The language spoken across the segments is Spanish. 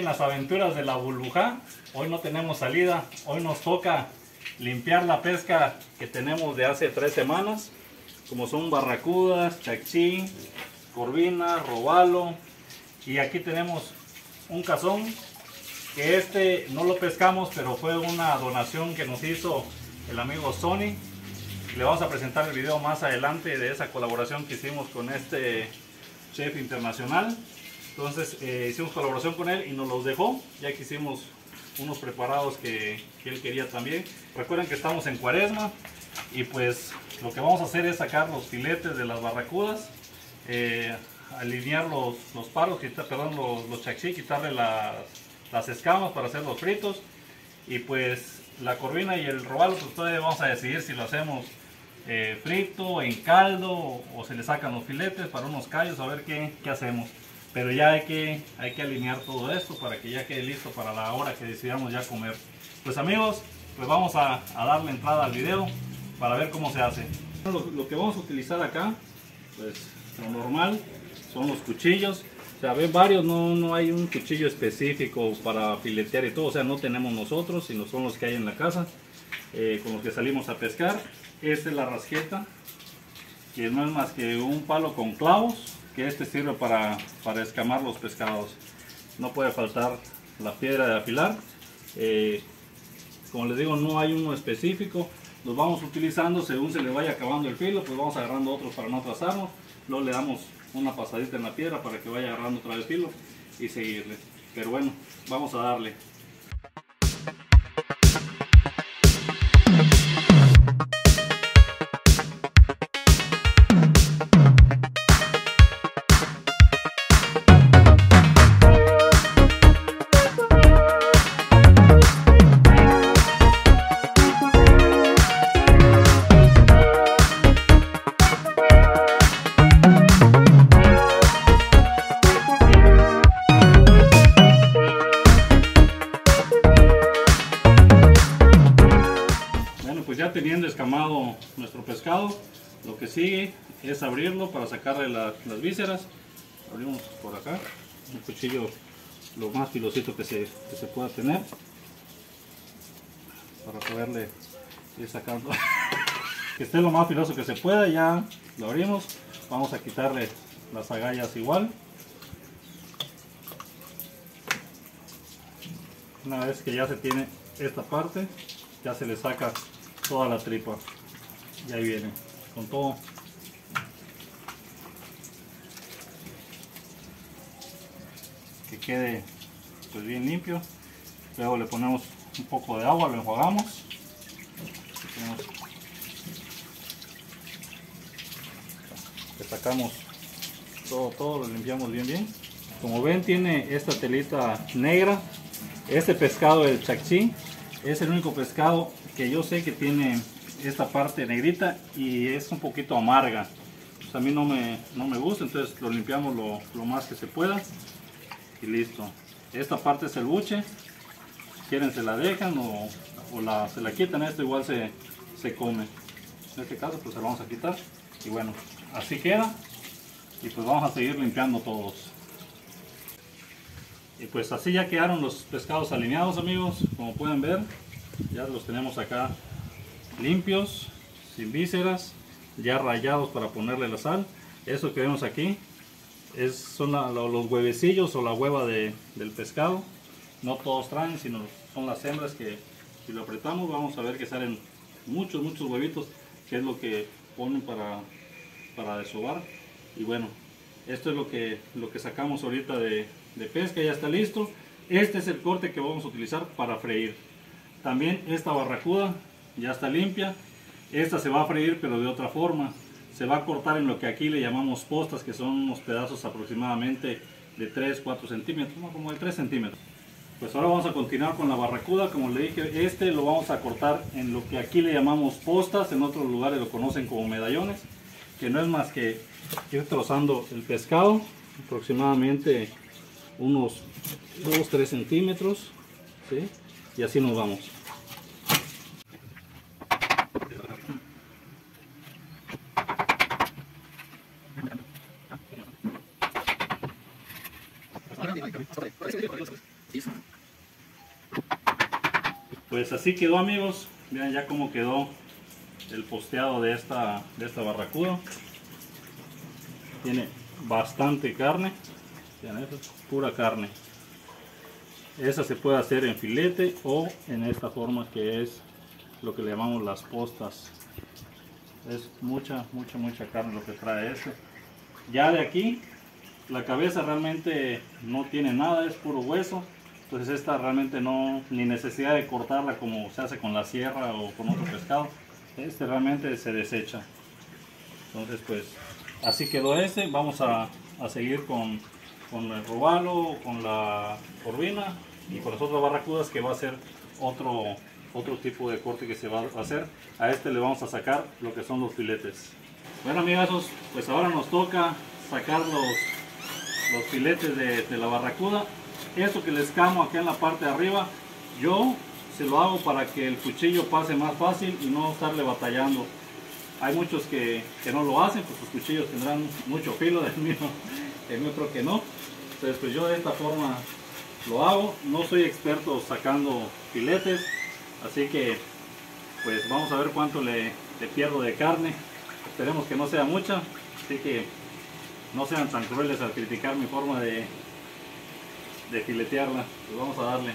en las aventuras de la burbuja. Hoy no tenemos salida, hoy nos toca limpiar la pesca que tenemos de hace 3 semanas, como son barracudas, chacchí, corvina, robalo. Y aquí tenemos un cazón que este no lo pescamos, pero fue una donación que nos hizo el amigo Sony. Le vamos a presentar el video más adelante de esa colaboración que hicimos con este chef internacional. Entonces hicimos colaboración con él y nos los dejó, ya que hicimos unos preparados que él quería también. Recuerden que estamos en Cuaresma y pues lo que vamos a hacer es sacar los filetes de las barracudas, alinear los paros, los chacchí, quitarle las escamas para hacer los fritos. Y pues la corvina y el robalo, pues todavía vamos a decidir si lo hacemos frito, en caldo, o se le sacan los filetes para unos callos, a ver qué hacemos. Pero ya hay que alinear todo esto para que ya quede listo para la hora que decidamos ya comer. Pues amigos, pues vamos a darle entrada al video para ver cómo se hace. Lo que vamos a utilizar acá, pues lo normal, son los cuchillos. O sea, ven varios, no hay un cuchillo específico para filetear y todo. O sea, no tenemos nosotros, sino son los que hay en la casa, con los que salimos a pescar. Esta es la rasqueta, que no es más que un palo con clavos, que este sirve para escamar los pescados. No puede faltar la piedra de afilar. Como les digo, no hay uno específico. Los vamos utilizando según se le vaya acabando el filo, pues vamos agarrando otros para no atrasarnos. Luego le damos una pasadita en la piedra para que vaya agarrando otra vez filo y seguirle. Pero bueno, vamos a darle. Pues ya teniendo escamado nuestro pescado, lo que sigue es abrirlo para sacarle las vísceras. Abrimos por acá, un cuchillo lo más filosito que se pueda tener, para poderle ir sacando. Que esté lo más filoso que se pueda. Ya lo abrimos, vamos a quitarle las agallas igual. Una vez que ya se tiene esta parte, ya se le saca toda la tripa y ahí viene con todo. Que quede pues bien limpio. Luego le ponemos un poco de agua, lo enjuagamos. Le sacamos todo, lo limpiamos bien. Como ven, tiene esta telita negra. Este pescado, el chacchí, es el único pescado que yo sé que tiene esta parte negrita y es un poquito amarga. Pues a mí no me gusta, entonces lo limpiamos lo más que se pueda y listo. Esta parte es el buche, si quieren se la dejan o se la quitan. Esto igual se come. En este caso pues se lo vamos a quitar y bueno, así queda. Y pues vamos a seguir limpiando todos. Y pues así ya quedaron los pescados alineados, amigos. Como pueden ver, ya los tenemos acá limpios, sin vísceras, ya rayados para ponerle la sal. Eso que vemos aquí son los huevecillos o la hueva del pescado. No todos traen, sino son las hembras que si lo apretamos vamos a ver que salen muchos huevitos, que es lo que ponen para desovar. Y bueno, esto es lo que sacamos ahorita de pesca. Ya está listo. Este es el corte que vamos a utilizar para freír. También esta barracuda ya está limpia. Esta se va a freír pero de otra forma. Se va a cortar en lo que aquí le llamamos postas, que son unos pedazos aproximadamente de 3-4 centímetros, ¿no? Como de 3 centímetros. Pues ahora vamos a continuar con la barracuda. Como le dije, este lo vamos a cortar en lo que aquí le llamamos postas. En otros lugares lo conocen como medallones, que no es más que ir trozando el pescado aproximadamente unos 2-3 centímetros, ¿sí? Y así nos vamos. Pues así quedó, amigos. Vean ya cómo quedó el posteado de esta barracuda. Tiene bastante carne. Vean, eso es pura carne. Esa se puede hacer en filete o en esta forma, que es lo que le llamamos las postas. Es mucha carne lo que trae este. Ya de aquí, la cabeza realmente no tiene nada, es puro hueso. Entonces esta realmente no, ni necesidad de cortarla como se hace con la sierra o con otro pescado. Este realmente se desecha. Entonces pues así quedó este. Vamos a seguir con el robalo, con la corvina y con las otras barracudas, que va a ser otro tipo de corte que se va a hacer. A este le vamos a sacar lo que son los filetes. Bueno, amigazos, pues ahora nos toca sacar los filetes de la barracuda. Esto que les camo aquí en la parte de arriba, yo se lo hago para que el cuchillo pase más fácil y no estarle batallando. Hay muchos que no lo hacen, pues sus cuchillos tendrán mucho filo, el mío creo que no. Entonces pues yo de esta forma lo hago. No soy experto sacando filetes, así que pues vamos a ver cuánto le pierdo de carne. Esperemos que no sea mucha, así que no sean tan crueles al criticar mi forma de filetearla. Pues vamos a darle.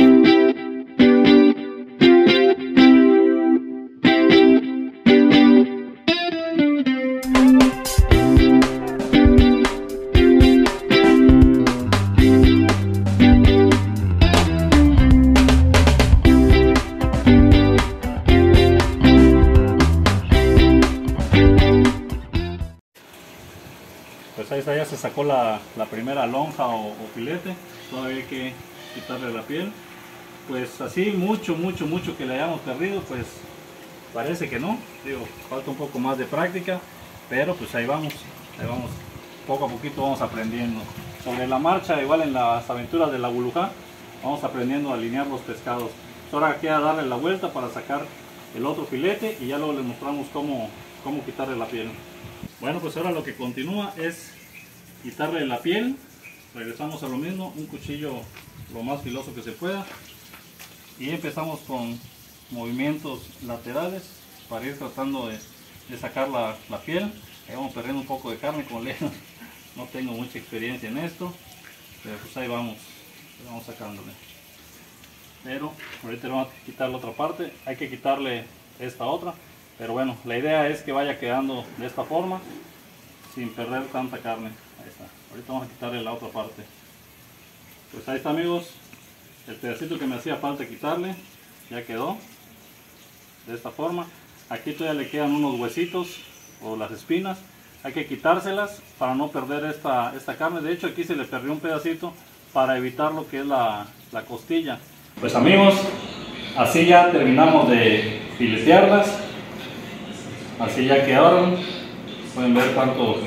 Pues ahí está, ya se sacó la primera lonja o filete. Todavía hay que quitarle la piel. Pues así mucho que le hayamos perdido, pues parece que no. Digo, falta un poco más de práctica, pero pues ahí vamos, poco a poquito vamos aprendiendo. Sobre la marcha, igual en las aventuras de la Bulujá, vamos aprendiendo a alinear los pescados. Ahora queda darle la vuelta para sacar el otro filete y ya luego les mostramos cómo quitarle la piel. Bueno, pues ahora lo que continúa es quitarle la piel. Regresamos a lo mismo, un cuchillo lo más filoso que se pueda y empezamos con movimientos laterales para ir tratando de sacar la piel. Ahí vamos perdiendo un poco de carne, como le digo, no tengo mucha experiencia en esto, pero pues ahí vamos sacándole. Pero ahorita vamos a quitar la otra parte, hay que quitarle esta otra, pero bueno, la idea es que vaya quedando de esta forma sin perder tanta carne. Ahí está. Ahorita vamos a quitarle la otra parte. Pues ahí está, amigos, el pedacito que me hacía falta quitarle ya quedó de esta forma. Aquí todavía le quedan unos huesitos o las espinas, hay que quitárselas para no perder esta carne. De hecho aquí se le perdió un pedacito para evitar lo que es la costilla. Pues amigos, así ya terminamos de filetearlas. Así ya quedaron. Pueden ver cuánto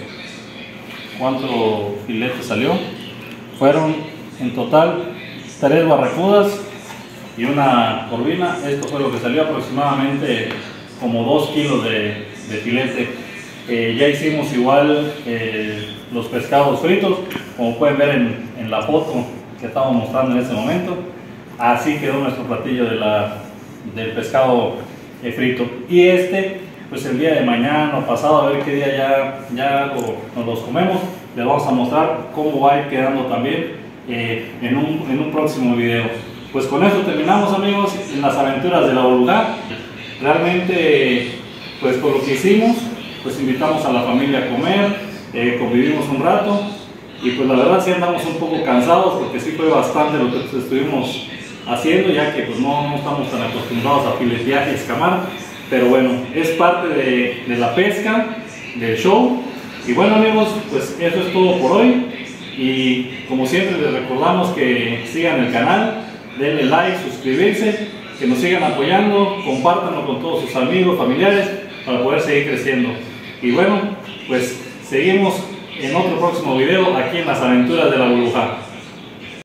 filete salió. Fueron en total 3 barracudas y una corvina. Esto fue lo que salió, aproximadamente como 2 kilos de filete. Ya hicimos igual los pescados fritos, como pueden ver en la foto que estamos mostrando en este momento. Así quedó nuestro platillo del pescado frito. Y pues el día de mañana o pasado, a ver qué día ya nos los comemos, les vamos a mostrar cómo va a ir quedando también en un próximo video. Pues con esto terminamos, amigos, en las aventuras de la Bulujá. Realmente, pues con lo que hicimos, pues invitamos a la familia a comer, convivimos un rato y pues la verdad sí andamos un poco cansados porque sí fue bastante lo que estuvimos haciendo, ya que pues no estamos tan acostumbrados a filetear y escamar. Pero bueno, es parte de la pesca, del show. Y bueno, amigos, pues eso es todo por hoy. Y como siempre les recordamos que sigan el canal, denle like, suscribirse, que nos sigan apoyando, compártanlo con todos sus amigos, familiares, para poder seguir creciendo. Y bueno, pues seguimos en otro próximo video aquí en las aventuras de la Bulujá.